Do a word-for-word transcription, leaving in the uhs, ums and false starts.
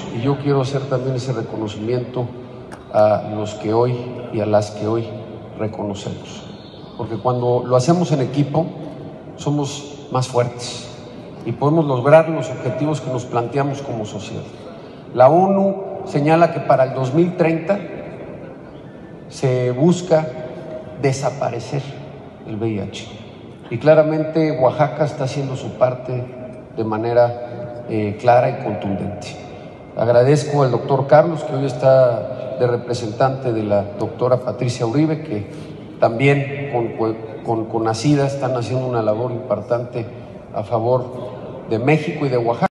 y yo quiero hacer también ese reconocimiento a los que hoy y a las que hoy reconocemos, porque cuando lo hacemos en equipo somos más fuertes y podemos lograr los objetivos que nos planteamos como sociedad. La ONU señala que para el dos mil treinta se busca desaparecer el V I H y claramente Oaxaca está haciendo su parte de manera eh, clara y contundente. Agradezco al doctor Carlos, que hoy está de representante de la doctora Patricia Uribe, que también con, con, con ACIDA están haciendo una labor importante a favor de México y de Oaxaca.